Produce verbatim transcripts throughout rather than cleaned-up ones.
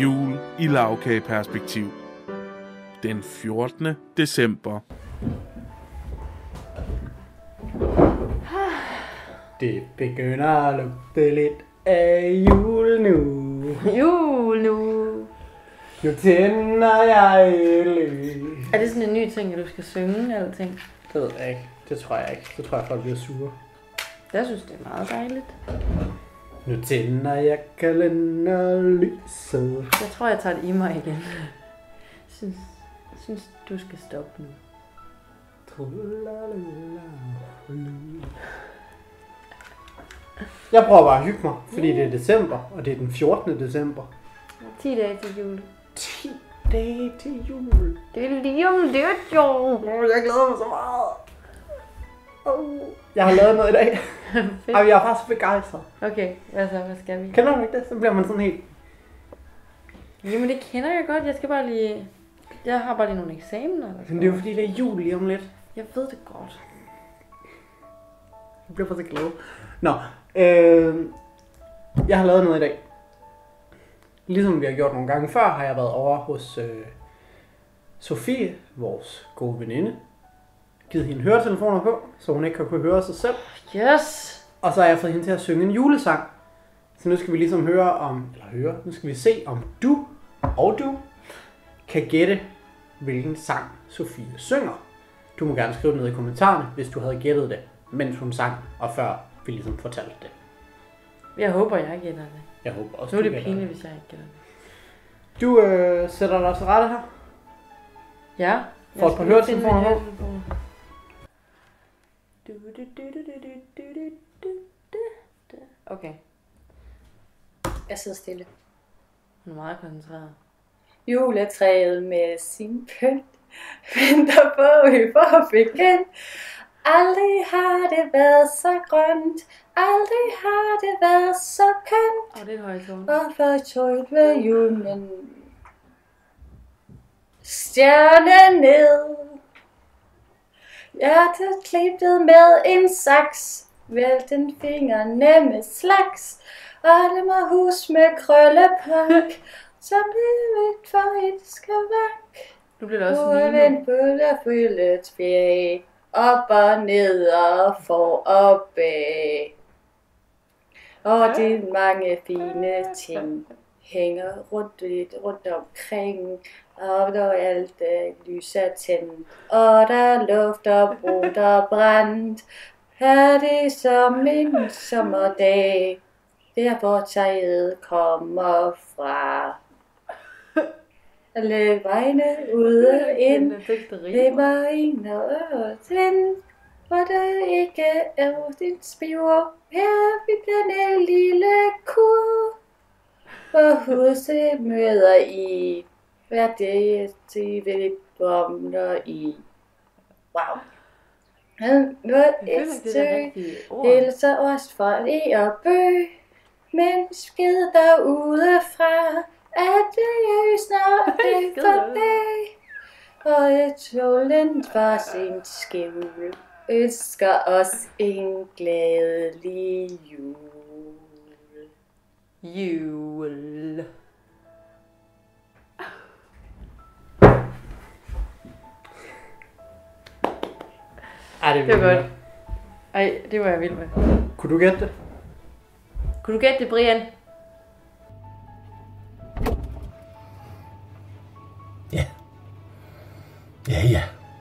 Jul i lavkageperspektiv. Den fjortende december. Det begynder at lugte lidt af jul nu. Jul nu. Nu tænder jeg lys. Er det sådan en ny ting, at du skal synge alting? Det ved jeg ikke. Det tror jeg ikke. Så tror jeg, folk bliver sure. Jeg synes, det er meget dejligt. Nu tænder jeg kalenderlyset. Jeg tror, jeg tager det i mig igen. Jeg synes, jeg synes du skal stoppe nu. Jeg prøver bare at hygge mig, fordi det er december, og det er den fjortende december. ti dage til jul. ti dage til jul. Det er lige om lidt, jo. Oh, jeg glæder mig så meget. Oh. Jeg har lavet noget i dag. Ej, jeg er bare så begejstret. Okay, hvad så? Hvad skal vi? Kender du ikke det? Så bliver man sådan helt... Jamen det kender jeg godt. Jeg skal bare lige... Jeg har bare lige nogle eksamener. Men det er jo fordi, det er jul lige om lidt. Jeg ved det godt. Jeg bliver bare så glad. Nå, øh, jeg har lavet noget i dag. Ligesom vi har gjort nogle gange før, har jeg været over hos øh, Sofie, vores gode veninde. Givet hende høretelefoner på, så hun ikke kan kunne høre sig selv. Yes! Og så har jeg fået hende til at synge en julesang. Så nu skal vi ligesom høre om, eller høre, nu skal vi se om du og du kan gætte, hvilken sang Sofie synger. Du må gerne skrive det ned i kommentarerne, hvis du havde gættet det, mens hun sang, og før vi ligesom fortalte det. Jeg håber, jeg gætter det. Jeg håber også, nu er du det gætter pinligt, hvis jeg ikke gætter det. Du øh, sætter dig til rette her. Ja. For et par høretelefoner på. Okay. Jeg sidder stille. Hun er meget koncentreret. Juletræet med sin pynt venter på i vor bekendt. Aldrig har det været så grønt, aldrig har det været så kønt. Åh, oh, det er et højt tone. Og for tøjt ved julen stjerne ned. Hjertet klippet med en saks, vælt den fingrene med slags. Og det må hus med krøllepunk, som livet for et skavank. Nu bliver det også Uren mime. en bølge fyldet fjæg, op og ned og for og bag. Og de mange fine ting hænger rundt, lidt rundt omkring. Og når alt er lys er tændt, og der er luft og brudt og brændt, er det som en sommerdag, der hvor taget kommer fra. Alle vegne ude og ind, det var en og øvrigt, hvor der ikke er din spiver. Her ved denne lille kur, hvor huset møder i, hvad det til vil bomber i. Wow. Han var et søg, hilser os fra le og bøg, men skid derudefra, at det er snart det forbi. Og et solen fra sin skævle ønsker os en glædelig jul. Jul. Ej, det, Det var godt. Ej, det var jeg vild med. Kunne du gætte det? Kunne du gætte det, Brian? Ja. Ja, ja.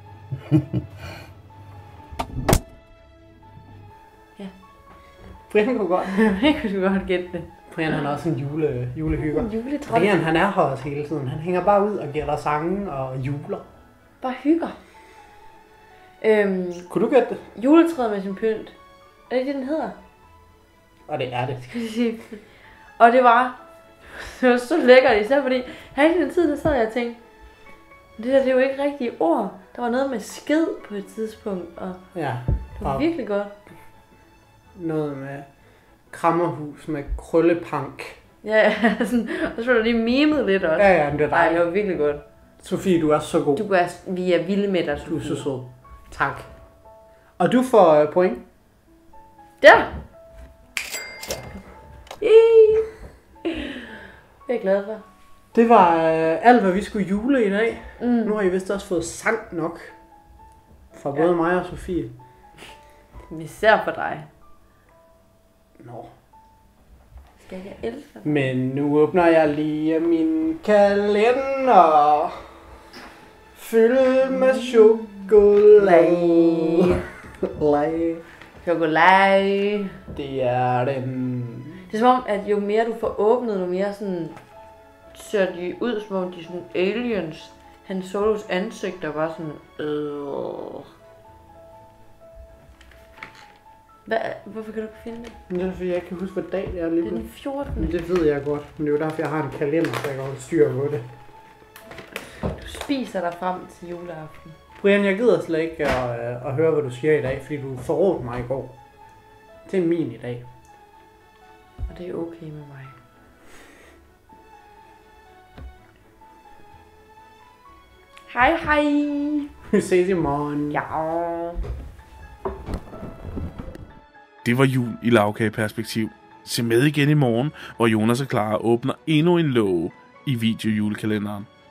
Ja. Brian kunne godt. Jeg kunne du godt gætte det. Brian han er også en jule, julehygger. En juletrol. Brian han er her også hele tiden. Han hænger bare ud og giver dig sange og juler. Bare hygger. Øhm, Kunne du gætte det? juletræet med sin pynt. Er det det, den hedder? Og det er det. Skal jeg sige. Og det var, det var så lækkert, især fordi hele den tid, der sad jeg og tænkte, det der det er jo ikke rigtige ord. Der var noget med skid på et tidspunkt, og Ja. det var Og virkelig godt. noget med krammerhus med krøllepank. Ja, sådan, og så var der lige mimet lidt også. Ja, ja, men det er Ej, dejligt. det var virkelig godt. Sofie, du er så god. Du er, vi er vilde med dig, Du er Sofie. så sød. Tak. Og du får øh, point. Der! Det er jeg glad for. Det var øh, alt, hvad vi skulle jule i dag. Mm. Nu har I vist også fået sang nok. Fra både Ja. mig og Sofie. Vi ser på dig. Nå. Skal jeg elske dig? Men nu åbner jeg lige min kalender. Fyldt med chokolade. Lage. Chokolade. Det er den... Det er som om, at jo mere du får åbnet, jo mere sådan ser de ud, som om de er sådan aliens. Han Solos ansigt er bare sådan... Øh. Hvad, hvorfor kan du ikke finde det? Men det er fordi, jeg ikke kan huske, hvad dag det er lige Det er nu. den fjortende. Men det ved jeg godt. Men det er jo derfor, jeg har en kalender, så jeg kan holde styr på det. Du spiser dig frem til juleaften. Brian, jeg gider slet ikke at, at høre, hvad du siger i dag, fordi du forrådte mig i går. Det er min i dag. Og det er okay med mig. Hej hej. Vi ses i morgen. Ja. Det var jul i lavkageperspektiv. Se med igen i morgen, hvor Jonas og Clara åbner endnu en låge i videojulekalenderen.